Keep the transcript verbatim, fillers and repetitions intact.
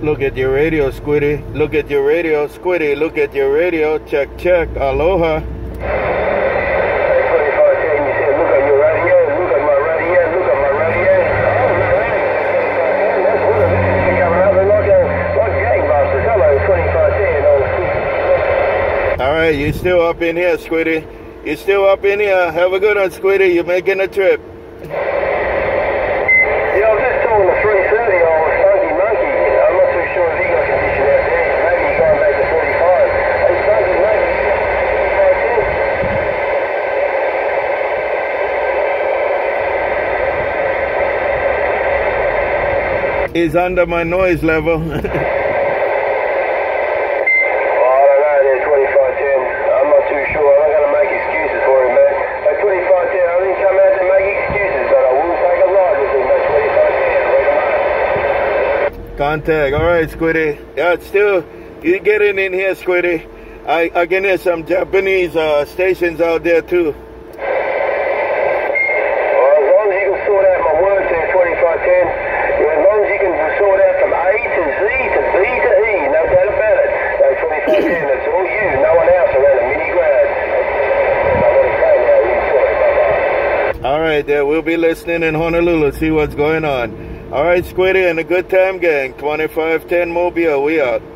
Look at your radio, Squiddy. Look at your radio, Squiddy. Look at your radio. Check, check. Aloha. twenty-five ten, you said look at your radio, look at my radio, look at my radio. Oh, no, that's what it is. You're coming up like, a, like gangbusters. Hello, twenty-five ten. Oh, all right, you still up in here, Squiddy. You still up in here. Have a good one, Squiddy. You're making a trip. yeah, I was just talking to three thirty on Funky Monkey. I'm not too sure if he got condition out there. Maybe he's going back to forty-five. Hey, Funky Monkey, twenty-five ten. He's under my noise level. Contact. All right, Squiddy. Yeah, it's still, you getting in here, Squiddy. I, I can hear some Japanese uh, stations out there, too. Well, as long as you can sort out my words there, twenty-five ten, as long as you can sort out from A to Z to B to E, no doubt about it. No, twenty-five ten, that's all you, no one else around a mini grad. All right, there. We'll be listening in Honolulu, see what's going on. All right, Squiddy and the Good Time Gang, twenty-five ten Mobile, we out.